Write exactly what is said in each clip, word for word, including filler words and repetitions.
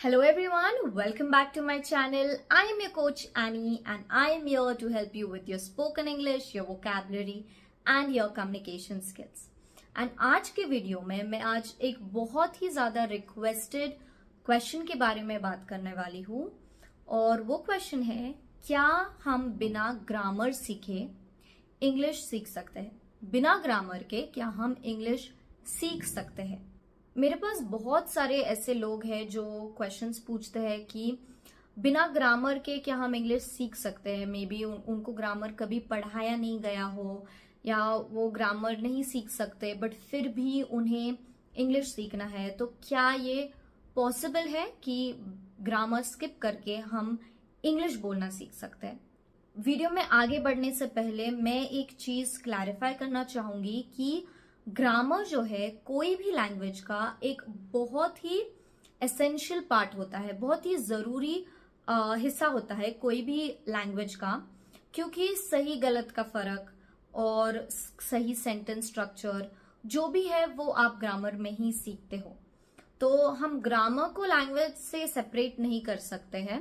Hello everyone, welcome back to my channel. I am your coach Annie and I am here to help you with your spoken English, your vocabulary and your communication skills. And आज के video में मैं आज एक बहुत ही ज्यादा requested question के बारे में बात करने वाली हूँ और वो क्वेश्चन है, क्या हम बिना ग्रामर सीखे इंग्लिश सीख सकते हैं? बिना ग्रामर के क्या हम इंग्लिश सीख सकते हैं? मेरे पास बहुत सारे ऐसे लोग हैं जो क्वेश्चंस पूछते हैं कि बिना ग्रामर के क्या हम इंग्लिश सीख सकते हैं। मे बी उन, उनको ग्रामर कभी पढ़ाया नहीं गया हो या वो ग्रामर नहीं सीख सकते बट फिर भी उन्हें इंग्लिश सीखना है। तो क्या ये पॉसिबल है कि ग्रामर स्किप करके हम इंग्लिश बोलना सीख सकते हैं? वीडियो में आगे बढ़ने से पहले मैं एक चीज क्लैरिफाई करना चाहूंगी कि ग्रामर जो है कोई भी लैंग्वेज का एक बहुत ही एसेंशियल पार्ट होता है, बहुत ही जरूरी हिस्सा होता है कोई भी लैंग्वेज का, क्योंकि सही गलत का फर्क और सही सेंटेंस स्ट्रक्चर जो भी है वो आप ग्रामर में ही सीखते हो। तो हम ग्रामर को लैंग्वेज से सेपरेट नहीं कर सकते हैं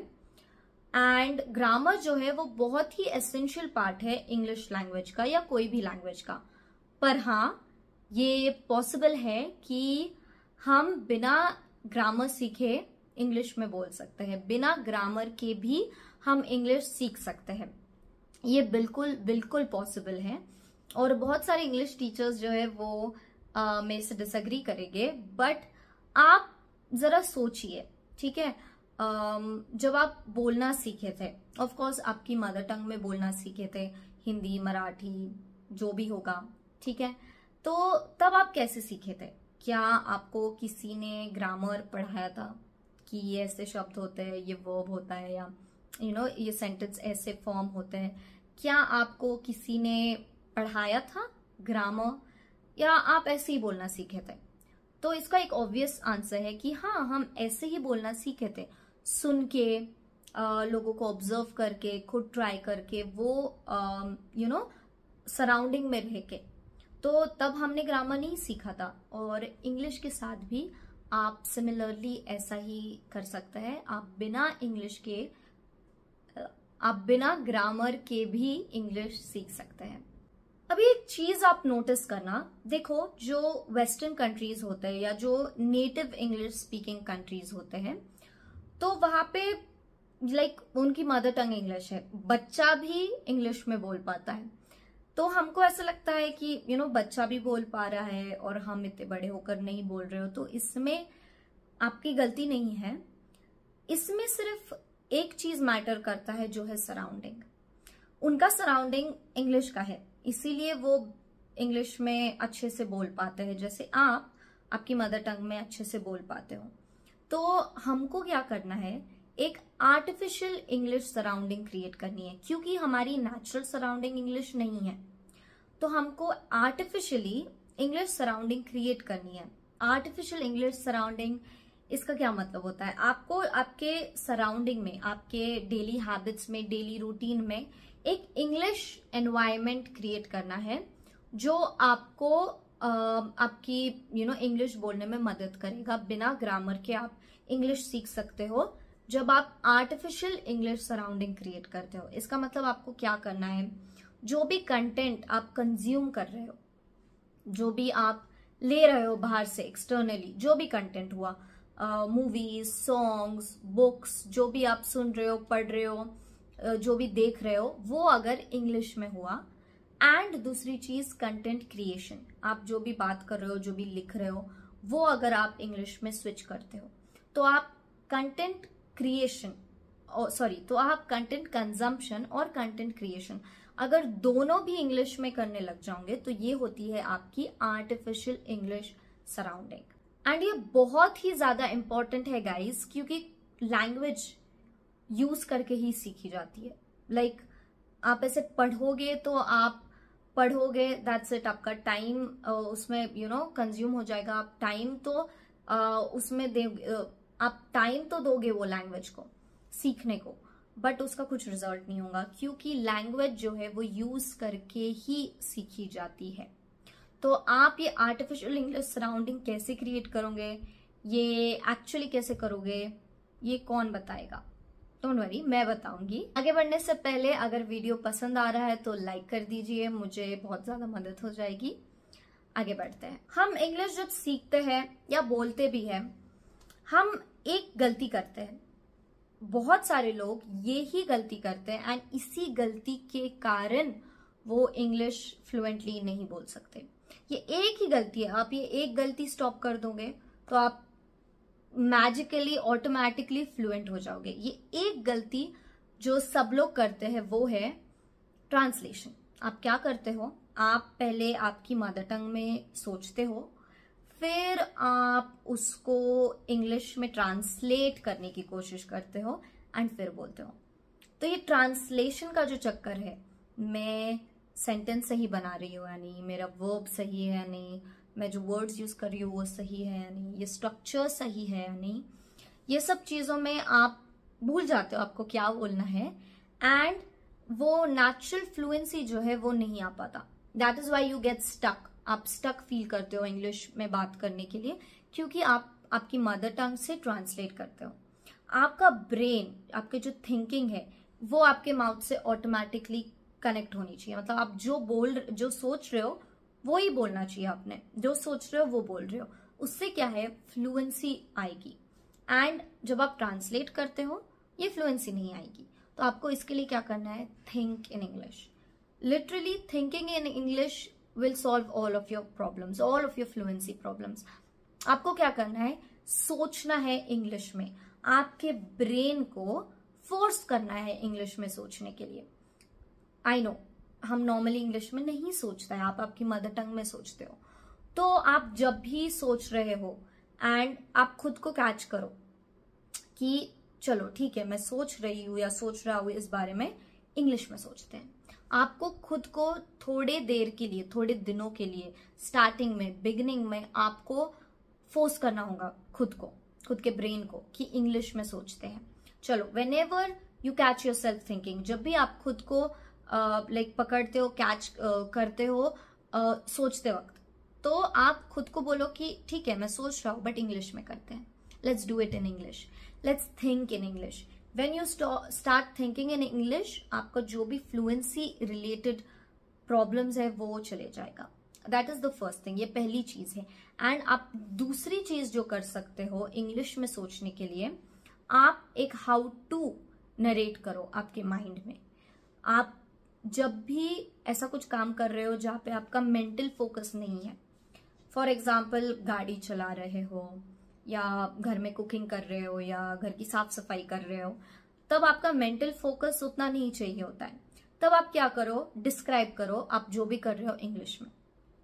एंड ग्रामर जो है वो बहुत ही एसेंशियल पार्ट है इंग्लिश लैंग्वेज का या कोई भी लैंग्वेज का। पर हाँ, ये पॉसिबल है कि हम बिना ग्रामर सीखे इंग्लिश में बोल सकते हैं, बिना ग्रामर के भी हम इंग्लिश सीख सकते हैं। ये बिल्कुल बिल्कुल पॉसिबल है और बहुत सारे इंग्लिश टीचर्स जो है वो आ, मेरे से डिसएग्री करेंगे, बट आप जरा सोचिए, ठीक है? आ, जब आप बोलना सीखे थे, ऑफ कोर्स आपकी मदर टंग में बोलना सीखे थे, हिंदी मराठी जो भी होगा, ठीक है? तो तब आप कैसे सीखे थे? क्या आपको किसी ने ग्रामर पढ़ाया था कि ये ऐसे शब्द होते हैं, ये वर्ब होता है, या यू you नो know, ये सेंटेंस ऐसे फॉर्म होते हैं? क्या आपको किसी ने पढ़ाया था ग्रामर या आप ऐसे ही बोलना सीखे थे? तो इसका एक ऑब्वियस आंसर है कि हाँ, हम ऐसे ही बोलना सीखे थे, सुन के, आ, लोगों को ऑब्जर्व करके, खुद ट्राई करके, वो यू नो सराउंडिंग में रह के। तो तब हमने ग्रामर नहीं सीखा था और इंग्लिश के साथ भी आप सिमिलरली ऐसा ही कर सकते हैं। आप बिना इंग्लिश के, आप बिना ग्रामर के भी इंग्लिश सीख सकते हैं। अभी एक चीज आप नोटिस करना, देखो जो वेस्टर्न कंट्रीज होते हैं या जो नेटिव इंग्लिश स्पीकिंग कंट्रीज होते हैं, तो वहां पे लाइक उनकी मदर टंग इंग्लिश है, बच्चा भी इंग्लिश में बोल पाता है। तो हमको ऐसा लगता है कि यू you नो know, बच्चा भी बोल पा रहा है और हम इतने बड़े होकर नहीं बोल रहे हो, तो इसमें आपकी गलती नहीं है। इसमें सिर्फ एक चीज मैटर करता है जो है सराउंडिंग। उनका सराउंडिंग इंग्लिश का है, इसीलिए वो इंग्लिश में अच्छे से बोल पाते हैं, जैसे आप आपकी मदर टंग में अच्छे से बोल पाते हो। तो हमको क्या करना है, एक आर्टिफिशियल इंग्लिश सराउंडिंग क्रिएट करनी है, क्योंकि हमारी नेचुरल सराउंडिंग इंग्लिश नहीं है। तो हमको आर्टिफिशियली इंग्लिश सराउंडिंग क्रिएट करनी है। आर्टिफिशियल इंग्लिश सराउंडिंग, इसका क्या मतलब होता है? आपको आपके सराउंडिंग में, आपके डेली हैबिट्स में, डेली रूटीन में एक इंग्लिश एनवायरनमेंट क्रिएट करना है जो आपको आ, आपकी यू नो इंग्लिश बोलने में मदद करेगा। बिना ग्रामर के आप इंग्लिश सीख सकते हो जब आप आर्टिफिशियल इंग्लिश सराउंडिंग क्रिएट करते हो। इसका मतलब आपको क्या करना है, जो भी कंटेंट आप कंज्यूम कर रहे हो, जो भी आप ले रहे हो बाहर से एक्सटर्नली, जो भी कंटेंट हुआ, मूवीज, सॉन्ग्स, बुक्स, जो भी आप सुन रहे हो, पढ़ रहे हो, uh, जो भी देख रहे हो, वो अगर इंग्लिश में हुआ। एंड दूसरी चीज कंटेंट क्रिएशन, आप जो भी बात कर रहे हो, जो भी लिख रहे हो, वो अगर आप इंग्लिश में स्विच करते हो, तो आप कंटेंट क्रिएशन सॉरी तो आप कंटेंट कंजम्पशन और कंटेंट क्रिएशन अगर दोनों भी इंग्लिश में करने लग जाओगे तो ये होती है आपकी आर्टिफिशियल इंग्लिश सराउंडिंग। एंड ये बहुत ही ज्यादा इंपॉर्टेंट है गाइस, क्योंकि लैंग्वेज यूज करके ही सीखी जाती है। लाइक like, आप ऐसे पढ़ोगे तो आप पढ़ोगे, दैट्स इट, आपका टाइम उसमें यू नो कंज्यूम हो जाएगा। आप टाइम तो uh, उसमें दे uh, आप टाइम तो दोगे वो लैंग्वेज को सीखने को, बट उसका कुछ रिजल्ट नहीं होगा, क्योंकि लैंग्वेज जो है वो यूज करके ही सीखी जाती है। तो आप ये आर्टिफिशियल इंग्लिश सराउंडिंग कैसे क्रिएट करोगे, ये एक्चुअली कैसे करोगे, ये कौन बताएगा? डोंट वरी, मैं बताऊंगी। आगे बढ़ने से पहले अगर वीडियो पसंद आ रहा है तो लाइक कर दीजिए, मुझे बहुत ज्यादा मदद हो जाएगी। आगे बढ़ते हैं। हम इंग्लिश जब सीखते हैं या बोलते भी हैं, हम एक गलती करते हैं। बहुत सारे लोग ये ही गलती करते हैं एंड इसी गलती के कारण वो इंग्लिश फ्लुएंटली नहीं बोल सकते। ये एक ही गलती है, आप ये एक गलती स्टॉप कर दोगे तो आप मैजिकली ऑटोमेटिकली फ्लुएंट हो जाओगे। ये एक गलती जो सब लोग करते हैं वो है ट्रांसलेशन। आप क्या करते हो, आप पहले आपकी मदर टंग में सोचते हो, फिर आप उसको इंग्लिश में ट्रांसलेट करने की कोशिश करते हो एंड फिर बोलते हो। तो ये ट्रांसलेशन का जो चक्कर है, मैं सेंटेंस सही बना रही हूँ या नहीं, मेरा वर्ब सही है या नहीं, मैं जो वर्ड्स यूज कर रही हूँ वो सही है या नहीं, ये स्ट्रक्चर सही है या नहीं, ये सब चीजों में आप भूल जाते हो आपको क्या बोलना है एंड वो नेचुरल फ्लुएंसी जो है वो नहीं आ पाता। That is why you get stuck. आप स्टक फील करते हो इंग्लिश में बात करने के लिए, क्योंकि आप आपकी मदर टंग से ट्रांसलेट करते हो। आपका ब्रेन, आपके जो थिंकिंग है वो आपके माउथ से ऑटोमेटिकली कनेक्ट होनी चाहिए। मतलब आप जो बोल जो सोच रहे हो वो ही बोलना चाहिए, आपने जो सोच रहे हो वो बोल रहे हो। उससे क्या है, फ्लुएंसी आएगी। एंड जब आप ट्रांसलेट करते हो ये फ्लुएंसी नहीं आएगी। तो आपको इसके लिए क्या करना है, think in English. Literally thinking in English will solve all of your problems, all of your fluency problems. आपको क्या करना है, सोचना है इंग्लिश में, आपके ब्रेन को फोर्स करना है इंग्लिश में सोचने के लिए। आई नो हम नॉर्मली इंग्लिश में नहीं सोचता है, आप आपकी मदर टंग में सोचते हो। तो आप जब भी सोच रहे हो एंड आप खुद को कैच करो कि चलो ठीक है मैं सोच रही हूं या सोच रहा हूं इस बारे में, इंग्लिश में सोचते हैं। आपको खुद को थोड़े देर के लिए, थोड़े दिनों के लिए, स्टार्टिंग में, बिगिनिंग में आपको फोर्स करना होगा खुद को, खुद के ब्रेन को कि इंग्लिश में सोचते हैं। चलो, whenever you catch yourself thinking, जब भी आप खुद को लाइक uh, पकड़ते हो, कैच uh, करते हो uh, सोचते वक्त, तो आप खुद को बोलो कि ठीक है मैं सोच रहा हूं बट इंग्लिश में करते हैं। Let's do it in English, let's think in English. When you start thinking in English, आपका जो भी fluency related problems है वो चले जाएगा। That is the first thing, ये पहली चीज है। एंड आप दूसरी चीज जो कर सकते हो इंग्लिश में सोचने के लिए, आप एक हाउ टू नरेट करो आपके माइंड में। आप जब भी ऐसा कुछ काम कर रहे हो जहाँ पे आपका मेंटल फोकस नहीं है, फॉर एग्जाम्पल गाड़ी चला रहे हो या घर में कुकिंग कर रहे हो या घर की साफ सफाई कर रहे हो, तब आपका मेंटल फोकस उतना नहीं चाहिए होता है। तब आप क्या करो, डिस्क्राइब करो आप जो भी कर रहे हो इंग्लिश में।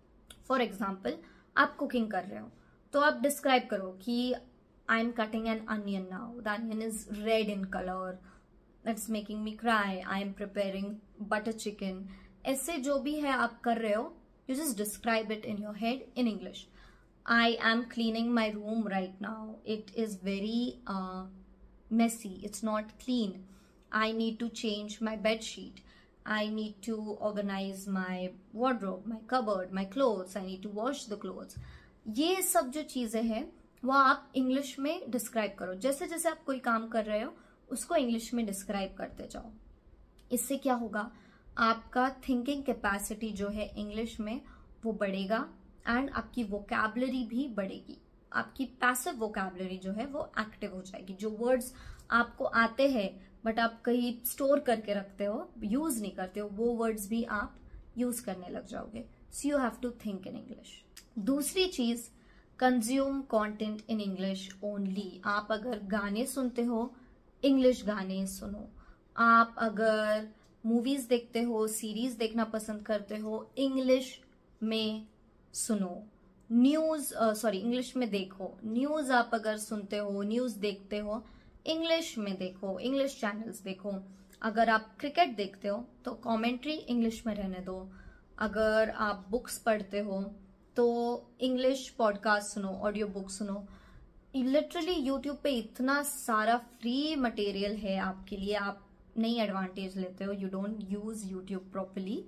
फॉर एग्जाम्पल आप कुकिंग कर रहे हो तो आप डिस्क्राइब करो कि I am cutting an onion now, the onion is red in colour, that's making me cry, I am preparing butter chicken. ऐसे जो भी है आप कर रहे हो, you just describe it in your head in English. I am cleaning my room right now. It is very uh, messy. It's not clean. I need to change my bed sheet. I need to organize my wardrobe, my cupboard, my clothes. I need to wash the clothes. ये सब जो चीजें हैं वो आप English में describe करो। जैसे जैसे आप कोई काम कर रहे हो उसको इंग्लिश में डिस्क्राइब करते जाओ। इससे क्या होगा, आपका थिंकिंग कैपेसिटी जो है इंग्लिश में वो बढ़ेगा एंड आपकी वोकैबुलरी भी बढ़ेगी। आपकी पैसिव वोकैबुलरी जो है वो एक्टिव हो जाएगी। जो वर्ड्स आपको आते हैं बट आप कहीं स्टोर करके रखते हो, यूज नहीं करते हो, वो वर्ड्स भी आप यूज करने लग जाओगे। So you have to think in English. दूसरी चीज, consume content in English only. आप अगर गाने सुनते हो, इंग्लिश गाने सुनो। आप अगर मूवीज देखते हो, सीरीज देखना पसंद करते हो, इंग्लिश में सुनो। न्यूज सॉरी इंग्लिश में देखो। न्यूज आप अगर सुनते हो, न्यूज देखते हो, इंग्लिश में देखो, इंग्लिश चैनल्स देखो। अगर आप क्रिकेट देखते हो तो कमेंट्री इंग्लिश में रहने दो। अगर आप बुक्स पढ़ते हो तो इंग्लिश पॉडकास्ट सुनो, ऑडियो बुक सुनो। लिटरली यूट्यूब पे इतना सारा फ्री मटेरियल है आपके लिए, आप नहीं एडवांटेज लेते हो, you don't use YouTube properly.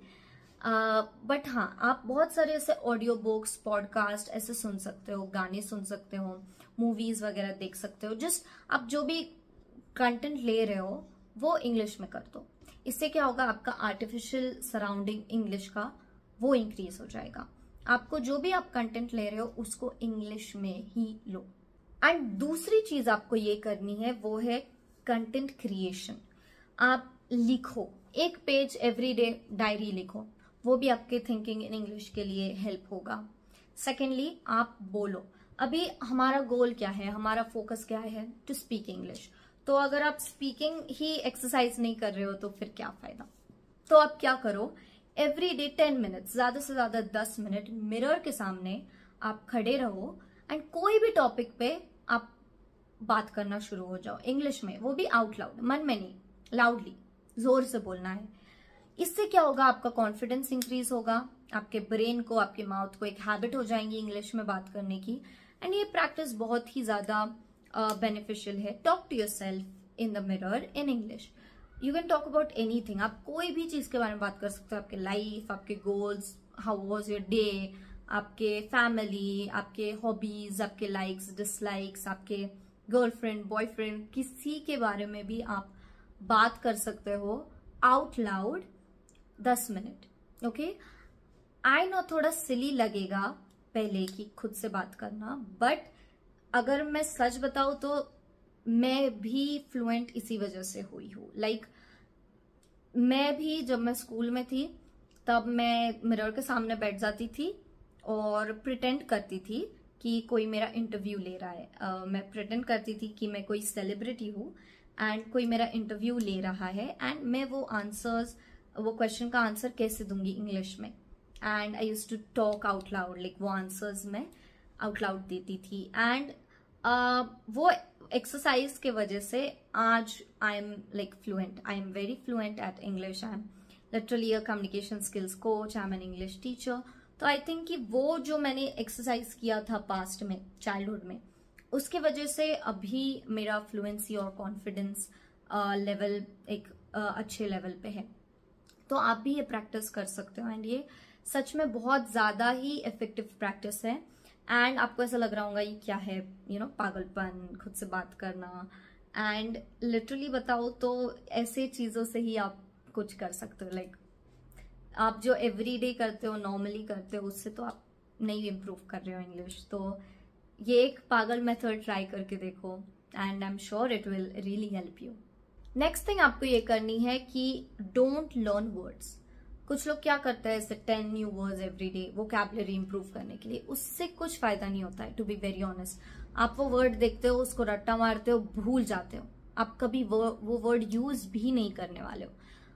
But हाँ, आप बहुत सारे ऐसे ऑडियो बुक्स, पॉडकास्ट ऐसे सुन सकते हो, गाने सुन सकते हो, मूवीज वगैरह देख सकते हो। जस्ट आप जो भी कंटेंट ले रहे हो वो इंग्लिश में कर दो। इससे क्या होगा, आपका आर्टिफिशियल सराउंडिंग इंग्लिश का वो इंक्रीज हो जाएगा। आपको जो भी आप कंटेंट ले रहे हो उसको इंग्लिश में ही लो। एंड दूसरी चीज आपको ये करनी है वो है कंटेंट क्रिएशन। आप लिखो, एक पेज एवरी डे डायरी लिखो, वो भी आपके थिंकिंग इन इंग्लिश के लिए हेल्प होगा। सेकेंडली, आप बोलो। अभी हमारा गोल क्या है, हमारा फोकस क्या है, टू स्पीक इंग्लिश। तो अगर आप स्पीकिंग ही एक्सरसाइज नहीं कर रहे हो तो फिर क्या फायदा। तो आप क्या करो, एवरी डे टेन मिनट्स, ज्यादा से ज्यादा दस मिनट मिरर के सामने आप खड़े रहो एंड कोई भी टॉपिक पे आप बात करना शुरू हो जाओ इंग्लिश में, वो भी आउट लाउड, मन में नहीं, लाउडली, जोर से बोलना है। इससे क्या होगा, आपका कॉन्फिडेंस इंक्रीज होगा, आपके ब्रेन को, आपके माउथ को एक हैबिट हो जाएंगी इंग्लिश में बात करने की। एंड ये प्रैक्टिस बहुत ही ज्यादा बेनिफिशियल है। Talk to yourself in the mirror in English. You can talk about anything. आप कोई भी चीज के बारे में बात कर सकते हो, आपके लाइफ, आपके goals, how was your day, आपके फैमिली, आपके हॉबीज, आपके लाइक्स डिसलाइक्स, आपके गर्लफ्रेंड बॉयफ्रेंड, किसी के बारे में भी आप बात कर सकते हो आउट लाउड दस मिनट। ओके, आई नो थोड़ा सिली लगेगा पहले की खुद से बात करना, बट अगर मैं सच बताऊं तो मैं भी फ्लुएंट इसी वजह से हुई हूँ। लाइक like, मैं भी जब मैं स्कूल में थी तब मैं मिरर के सामने बैठ जाती थी और प्रिटेंड करती थी कि कोई मेरा इंटरव्यू ले रहा है। uh, मैं प्रिटेंड करती थी कि मैं कोई सेलिब्रिटी हूँ एंड कोई मेरा इंटरव्यू ले रहा है एंड मैं वो आंसर्स, वो क्वेश्चन का आंसर कैसे दूंगी इंग्लिश में। And I used to talk out loud, like वो आंसर्स मैं आउट लाउड देती थी। एंड uh, वो एक्सरसाइज के वजह से आज I am like fluent, I am very fluent at English. I am literally a communication skills coach, I am an English teacher. तो आई थिंक कि वो जो मैंने एक्सरसाइज किया था पास्ट में, चाइल्डहुड में, उसके वजह से अभी मेरा फ्लुएंसी और कॉन्फिडेंस लेवल एक uh, अच्छे लेवल पे है। तो आप भी ये प्रैक्टिस कर सकते हो एंड ये सच में बहुत ज्यादा ही इफेक्टिव प्रैक्टिस है। एंड आपको ऐसा लग रहा होगा ये क्या है, यू नो, पागलपन, खुद से बात करना। एंड लिटरली बताओ तो ऐसे चीजों से ही आप कुछ कर सकते हो। लाइक like, आप जो एवरी डे करते हो, नॉर्मली करते हो, उससे तो आप नहीं इम्प्रूव कर रहे हो इंग्लिश। तो ये एक पागल मेथड ट्राई करके देखो and I am sure it will really help you. Next thing आपको ये करनी है कि डोंट लर्न वर्ड्स। कुछ लोग क्या करते हैं, ऐसे ten new words every day vocabulary improve करने के लिए, उससे कुछ फायदा नहीं होता है। टू बी वेरी ऑनेस्ट, आप वो वर्ड देखते हो, उसको रट्टा मारते हो, भूल जाते हो, आप कभी वो वो वर्ड यूज भी नहीं करने वाले हो।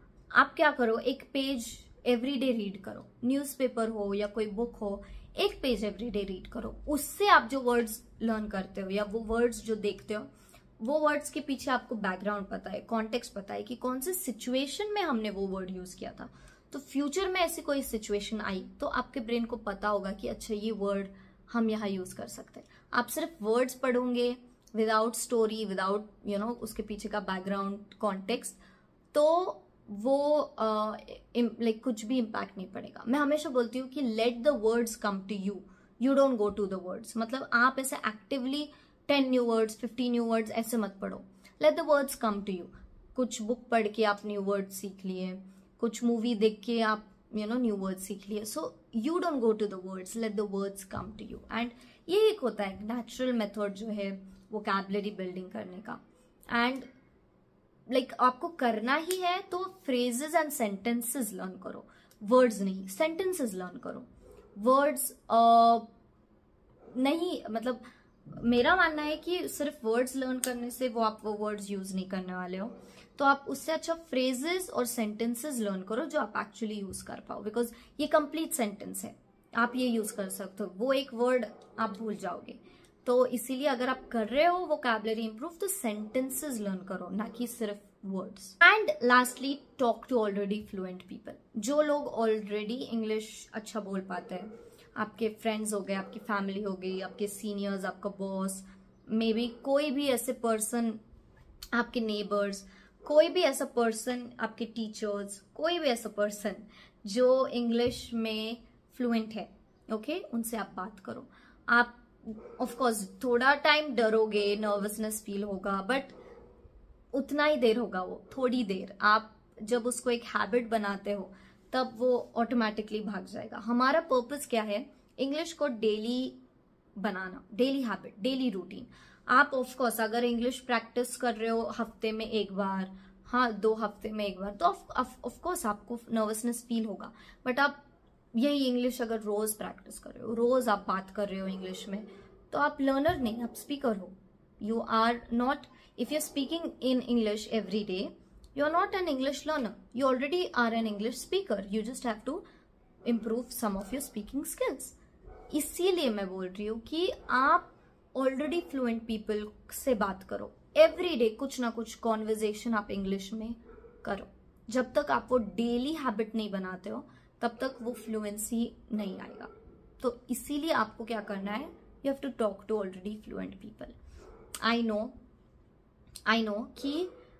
आप क्या करो, एक पेज एवरी डे रीड करो, न्यूज़पेपर हो या कोई बुक हो, एक पेज एवरी डे रीड करो। उससे आप जो वर्ड्स लर्न करते हो या वो वर्ड्स जो देखते हो, वो वर्ड्स के पीछे आपको बैकग्राउंड पता है, कॉन्टेक्स्ट पता है कि कौन से सिचुएशन में हमने वो वर्ड यूज किया था। तो फ्यूचर में ऐसी कोई सिचुएशन आई तो आपके ब्रेन को पता होगा कि अच्छा ये वर्ड हम यहाँ यूज कर सकते हैं। आप सिर्फ वर्ड्स पढ़ोगे without story, without you know उसके पीछे का बैकग्राउंड कॉन्टेक्स्ट, तो वो लाइक uh, कुछ भी इम्पैक्ट नहीं पड़ेगा। मैं हमेशा बोलती हूँ कि let the words come to you, you don't go to the words. मतलब आप ऐसे actively ten new words, fifty new words ऐसे मत पढ़ो, let the words come to you. कुछ बुक पढ़ के आप न्यू वर्ड्स सीख लिए, कुछ मूवी देख के आप यू नो न्यू वर्ड्स सीख लिए। So you don't go to the words, let the words come to you. And ये एक होता है नेचुरल मेथड जो है वोकैबुलरी बिल्डिंग करने का। एंड लाइक like, आपको करना ही है तो फ्रेजेस एंड सेंटेंसेस लर्न करो, वर्ड्स नहीं, सेंटेंसेस लर्न करो। वर्ड्स uh, नहीं, मतलब मेरा मानना है कि सिर्फ वर्ड्स लर्न करने से वो आप वो वर्ड्स यूज नहीं करने वाले हो, तो आप उससे अच्छा फ्रेजेस और सेंटेंसेस लर्न करो जो आप एक्चुअली यूज कर पाओ। बिकॉज ये कंप्लीट सेंटेंस है, आप ये यूज कर सकते हो, वो एक वर्ड आप भूल जाओगे। तो इसीलिए अगर आप कर रहे हो वोकैबुलरी इंप्रूव तो सेंटेंसेस लर्न करो, ना कि सिर्फ words. And lastly, talk to already fluent people. जो लोग ऑलरेडी इंग्लिश अच्छा बोल पाते हैं, आपके फ्रेंड्स हो गए, आपकी फैमिली हो गई, आपके सीनियर्स, आपका बॉस, मे बी कोई भी ऐसे पर्सन, आपके नेबर्स, कोई भी ऐसा पर्सन, आपके टीचर्स, कोई भी ऐसा पर्सन जो इंग्लिश में फ्लुएंट है, ओके okay? उनसे आप बात करो। आप ऑफ कोर्स थोड़ा टाइम डरोगे, नर्वसनेस फील होगा, बट उतना ही देर होगा, वो थोड़ी देर। आप जब उसको एक हैबिट बनाते हो तब वो ऑटोमेटिकली भाग जाएगा। हमारा पर्पस क्या है? इंग्लिश को डेली बनाना, डेली हैबिट, डेली रूटीन। आप ऑफ कोर्स अगर इंग्लिश प्रैक्टिस कर रहे हो हफ्ते में एक बार, हाँ दो हफ्ते में एक बार, तो ऑफ कोर्स आपको नर्वसनेस फील होगा। बट आप यही इंग्लिश अगर रोज प्रैक्टिस कर रहे हो, रोज आप बात कर रहे हो इंग्लिश में, तो आप लर्नर नहीं, आप स्पीकर हो। You are not, if you are speaking in English every day, you are not an English learner. You already are an English speaker. You just have to improve some of your speaking skills. इसीलिए मैं बोल रही हूँ कि आप already fluent people से बात करो। एवरी डे कुछ ना कुछ कॉन्वर्जेशन आप इंग्लिश में करो। जब तक आप वो डेली हैबिट नहीं बनाते हो तब तक वो फ्लुएंसी नहीं आएगा। तो इसीलिए आपको क्या करना है? You have to talk to already fluent people. I know I know कि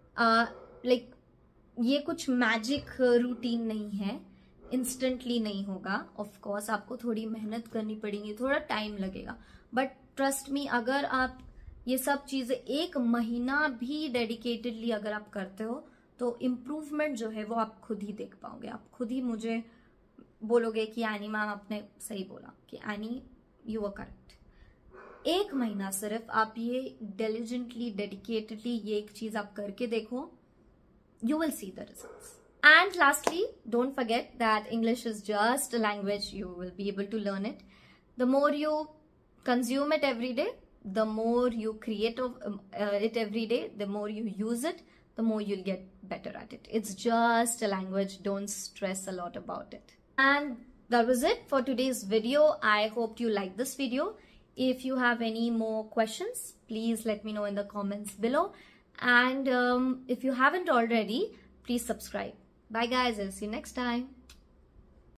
लाइक uh, like, ये कुछ मैजिक रूटीन नहीं है, इंस्टेंटली नहीं होगा। ऑफ कोर्स आपको थोड़ी मेहनत करनी पड़ेगी, थोड़ा टाइम लगेगा, बट ट्रस्ट मी, अगर आप ये सब चीजें एक महीना भी डेडिकेटेडली अगर आप करते हो तो इम्प्रूवमेंट जो है वो आप खुद ही देख पाओगे। आप खुद ही मुझे बोलोगे कि एनी मैम आपने सही बोला, कि एनी यू आर करेक्ट। एक महीना सिर्फ आप ये डिलिजेंटली, डेडिकेटेडली ये एक चीज आप करके देखो, you will see the results. And lastly, don't forget that English is just a language. You will be able to learn it. The more you consume it every day, the more you create of, um, uh, it every day, the more you use it, the more you'll get better at it. It's just a language. Don't stress a lot about it. And that was it for today's video. I hope you liked this video. If you have any more questions, please let me know in the comments below. And um, if you haven't already, please subscribe. Bye guys, I'll see you next time.